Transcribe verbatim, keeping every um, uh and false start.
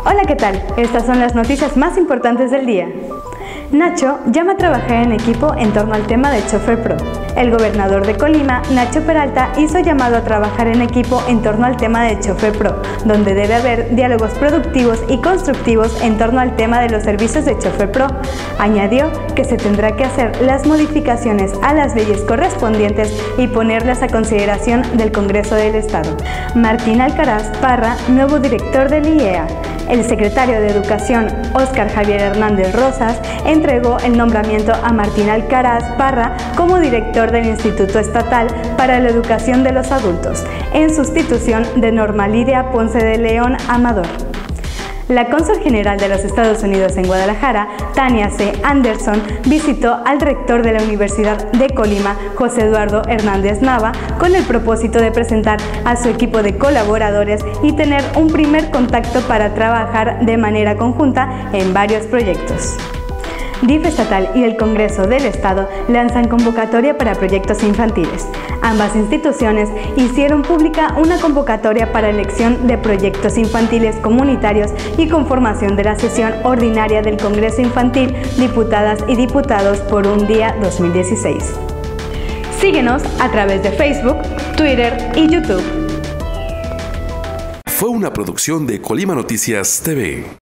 Hola, ¿qué tal? Estas son las noticias más importantes del día. Nacho llama a trabajar en equipo en torno al tema de Chofer Pro. El gobernador de Colima, Nacho Peralta, hizo llamado a trabajar en equipo en torno al tema de Chofer Pro, donde debe haber diálogos productivos y constructivos en torno al tema de los servicios de Chofer Pro. Añadió que se tendrá que hacer las modificaciones a las leyes correspondientes y ponerlas a consideración del Congreso del Estado. Martín Alcaraz Parra, nuevo director del I E A. El secretario de Educación, Óscar Javier Hernández Rosas, entregó el nombramiento a Martín Alcaraz Parra como director del Instituto Estatal para la Educación de los Adultos, en sustitución de Norma Lidia Ponce de León Amador. La cónsul general de los Estados Unidos en Guadalajara, Tania C. Anderson, visitó al rector de la Universidad de Colima, José Eduardo Hernández Nava, con el propósito de presentar a su equipo de colaboradores y tener un primer contacto para trabajar de manera conjunta en varios proyectos. D I F estatal y el Congreso del Estado lanzan convocatoria para proyectos infantiles. Ambas instituciones hicieron pública una convocatoria para elección de proyectos infantiles comunitarios y conformación de la sesión ordinaria del Congreso Infantil, diputadas y diputados por un día dos mil dieciséis. Síguenos a través de Facebook, Twitter y YouTube. Fue una producción de Colima Noticias T V.